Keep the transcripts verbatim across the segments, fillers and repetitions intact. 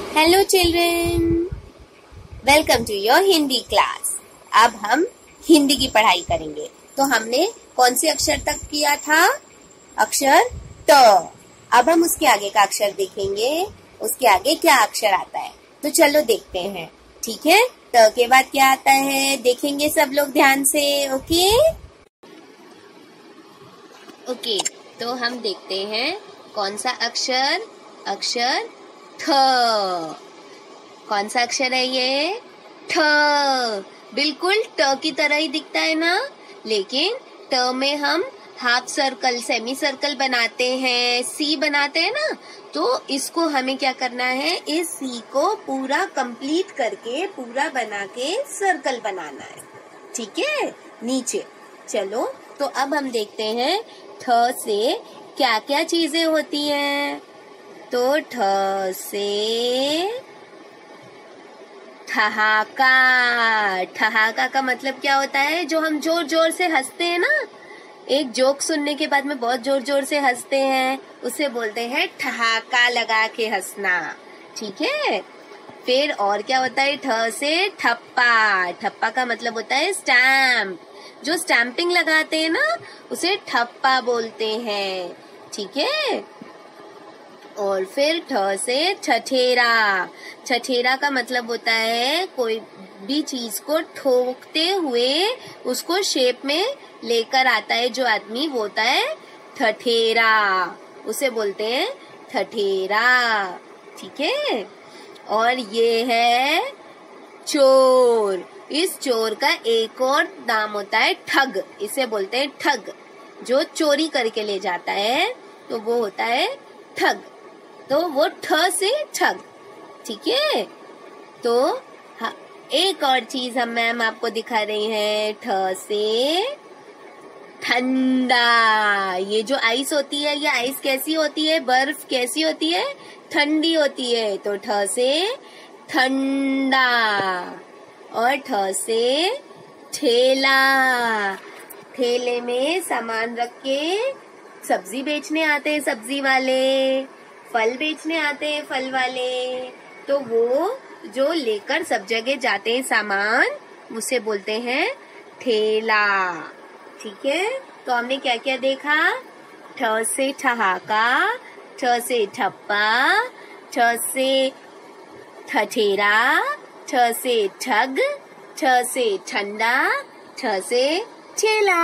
Hello children, welcome to your Hindi class. अब हम हिंदी की पढ़ाई करेंगे। तो हमने कौन से अक्षर तक किया था? अक्षर त। अब हम उसके आगे का अक्षर देखेंगे, उसके आगे क्या अक्षर आता है। तो चलो देखते हैं, ठीक है। त के बाद क्या आता है देखेंगे सब लोग ध्यान से। ओके ओके तो हम देखते हैं कौन सा अक्षर, अक्षर थ। कौन सा अक्षर है ये? ठ। बिल्कुल ट की तरह ही दिखता है ना, लेकिन ट में हम हाफ सर्कल, सेमी सर्कल बनाते हैं, सी बनाते हैं ना। तो इसको हमें क्या करना है, इस सी को पूरा कंप्लीट करके, पूरा बना के सर्कल बनाना है, ठीक है। नीचे चलो, तो अब हम देखते हैं ठ से क्या क्या चीजें होती हैं। तो ठ से ठहाका। ठहाका का मतलब क्या होता है? जो हम जोर जोर से हंसते हैं ना, एक जोक सुनने के बाद में बहुत जोर जोर से हंसते हैं, उसे बोलते हैं ठहाका लगा के हंसना, ठीक है। फिर और क्या होता है? ठ से ठप्पा। ठप्पा का मतलब होता है स्टैम्प। जो स्टैम्पिंग लगाते हैं ना, उसे ठप्पा बोलते हैं, ठीक है। और फिर ठ से ठठेरा। ठठेरा का मतलब होता है कोई भी चीज को ठोकते हुए उसको शेप में लेकर आता है जो आदमी, वो होता है ठठेरा, उसे बोलते हैं ठठेरा, ठीक है। और ये है चोर। इस चोर का एक और नाम होता है ठग, इसे बोलते हैं ठग। जो चोरी करके ले जाता है तो वो होता है ठग। तो वो ठ से ठग, ठीक है। तो हाँ, एक और चीज हम मैम आपको दिखा रही हैं, ठ से ठंडा। ये जो आइस होती है, ये आइस कैसी होती है? बर्फ कैसी होती है? ठंडी होती है। तो ठ से ठंडा। और ठ से ठेला। ठेले में सामान रख के सब्जी बेचने आते हैं सब्जी वाले, फल बेचने आते हैं फल वाले। तो वो जो लेकर सब जगह जाते हैं सामान, उसे बोलते हैं ठेला, ठीक है। तो हमने क्या क्या देखा? ठ से ठहाका, ठ से ठप्पा, ठ से ठठेरा, ठ से ठग, ठ से ठंडा, ठ से ठेला।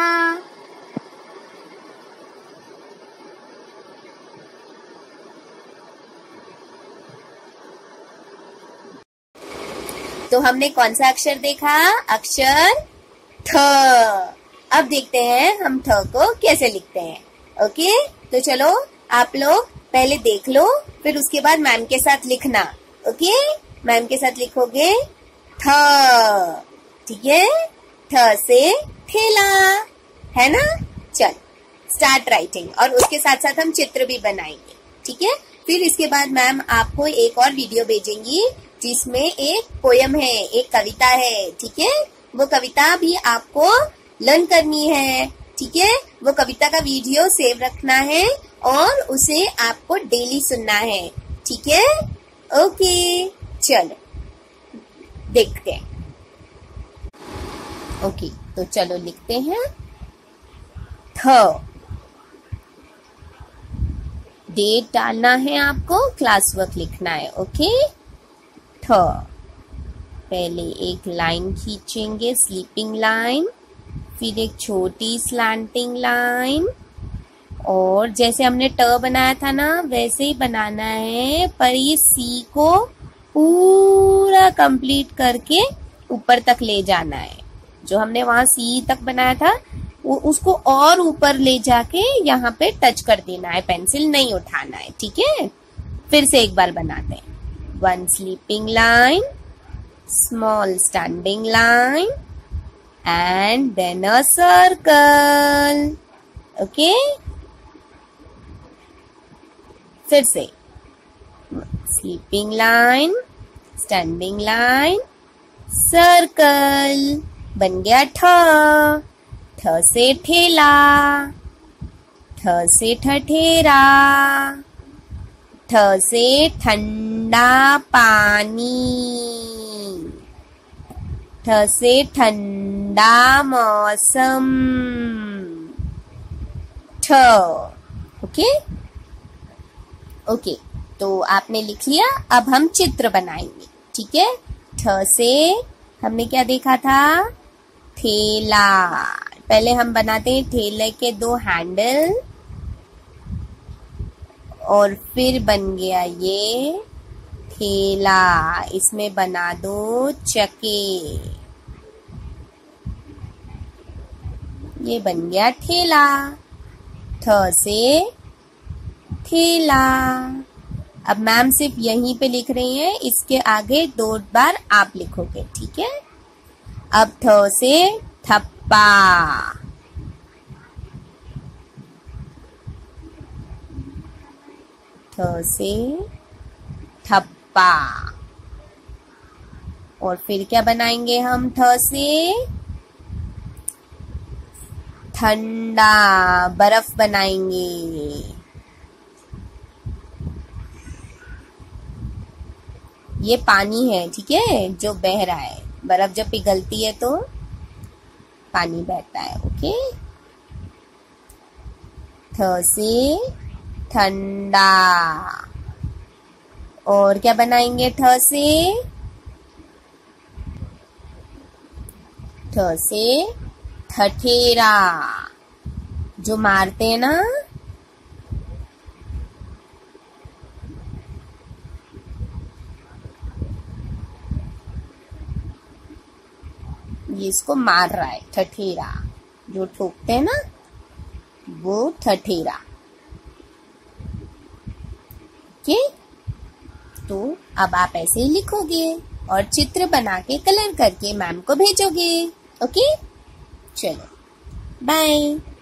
तो हमने कौन सा अक्षर देखा? अक्षर ठ। अब देखते हैं हम ठ को कैसे लिखते हैं। ओके, तो चलो आप लोग पहले देख लो, फिर उसके बाद मैम के साथ लिखना। ओके, मैम के साथ लिखोगे ठ, ठीक है। ठ से ठेला, है ना। चल स्टार्ट राइटिंग, और उसके साथ साथ हम चित्र भी बनाएंगे, ठीक है। फिर इसके बाद मैम आपको एक और वीडियो भेजेंगी जिसमें एक पोयम है, एक कविता है, ठीक है। वो कविता भी आपको लर्न करनी है, ठीक है। वो कविता का वीडियो सेव रखना है और उसे आपको डेली सुनना है, ठीक है। ओके, चलो देखते हैं। ओके, तो चलो लिखते हैं थ। डेट डालना है आपको, क्लास वर्क लिखना है। ओके, ठ। पहले एक लाइन खींचेंगे, स्लीपिंग लाइन, फिर एक छोटी स्लैंटिंग लाइन, और जैसे हमने ट बनाया था ना वैसे ही बनाना है, पर ये सी को पूरा कंप्लीट करके ऊपर तक ले जाना है। जो हमने वहां सी तक बनाया था वो उसको और ऊपर ले जाके यहाँ पे टच कर देना है, पेंसिल नहीं उठाना है, ठीक है। फिर से एक बार बनाते हैं। One sleeping line, small standing line, and then a circle. Okay? फिर से sleeping line, standing line, circle. बन गया ठ। ठ से ठेला, ठ से ठठेरा, ठ से ठंडा पानी, ठ से ठंडा मौसम, ठ। ओके ओके तो आपने लिख लिया। अब हम चित्र बनाएंगे, ठीक है। ठ से हमने क्या देखा था, ठेला। पहले हम बनाते हैं ठेले के दो हैंडल, और फिर बन गया ये ठेला। इसमें बना दो चक्के, ये बन गया ठेला। ठ से ठेला। अब मैम सिर्फ यहीं पे लिख रही हैं, इसके आगे दो बार आप लिखोगे, ठीक है। अब ठ से ठप्पा, ठ से ठप्पा। और फिर क्या बनाएंगे हम, ठ से ठंडा, बर्फ बनाएंगे। ये पानी है, ठीक है, जो बह रहा है। बर्फ जब पिघलती है तो पानी बहता है। ओके। ठ से ठंडा। और क्या बनाएंगे ठ से, ठ से ठठेरा, जो मारते हैं ना। ये इसको मार रहा है, ठठेरा। जो ठोकते हैं ना, वो ठठेरा। ओके, तो अब आप ऐसे ही लिखोगे और चित्र बना के कलर करके मैम को भेजोगे। ओके, चलो बाय।